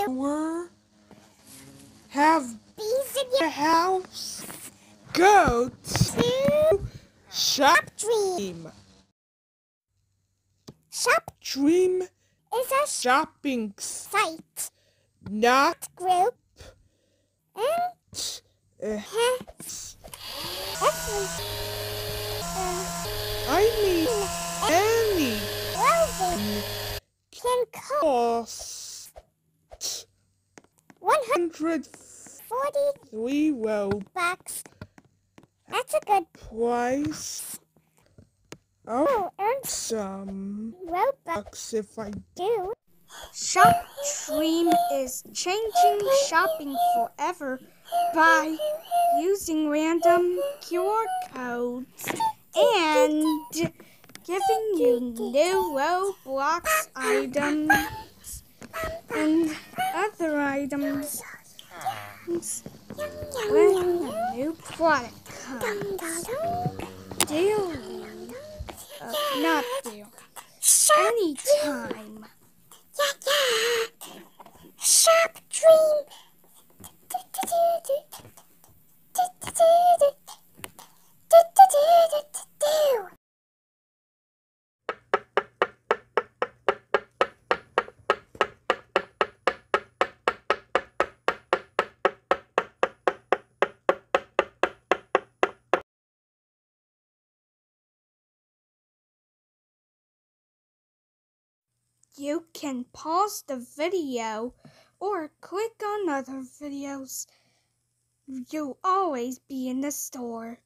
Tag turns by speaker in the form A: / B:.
A: Or have bees in your house? Go to Shop Dream. Shop Dream is a shopping site, not group. And I mean any clothing can cost 143 Robux. That's a good price. I'll earn some Robux if I do.
B: Shop Dream is changing shopping forever by using random QR codes and giving you new Roblox items and other items when a new product comes. Daily, not daily, anytime.
A: Shop Dream.
B: You can pause the video or click on other videos. You'll always be in the store.